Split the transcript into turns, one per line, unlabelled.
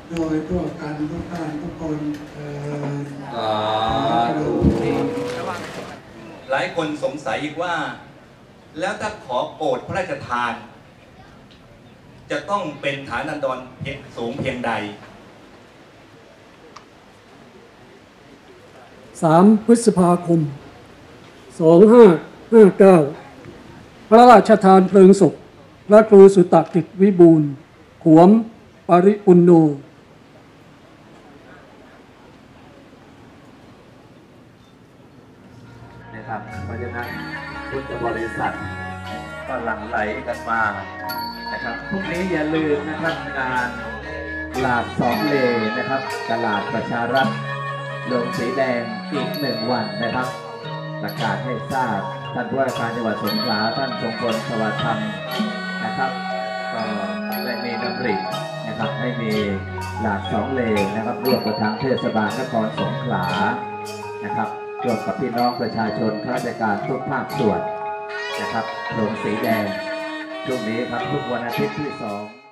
โดยทั่วกันทุกท่านทุกคน
หลายคนสงสัยอีกว่าแล้วถ้าขอโปรดพระราชทานจะต้องเป็นฐานันดรสูงเพียงใด
3 พฤษภาคม 2559 พระราชทานเพลิงศพพระครูสุตกิจวิบูลย์ขวมปริปุณโญ
นะครับเพราะฉะนั้นพุทธบริษัทก็หลั่งไหลกันมานะครับพรุ่งนี้อย่าลืมนะครับงานหลาดสองเลนะครับตลาดประชารัฐลงสีแดงอีก1 วันนะครับประกาศให้ทราบท่านผู้ว่าการจังหวัดสงขลาท่านทรงพลสวัสดิ์ธรรมนะครับก็ได้มีดำรินะครับให้มีหลาดสองเลนะครับร่วมกับทางเทศบาลนครสงขลานะครับร่วมกับพี่น้องประชาชนข้าราชการทุกภาคส่วนนะครับลงสีแดงช่วงนี้ครับทุกวันอาทิตย์ที่2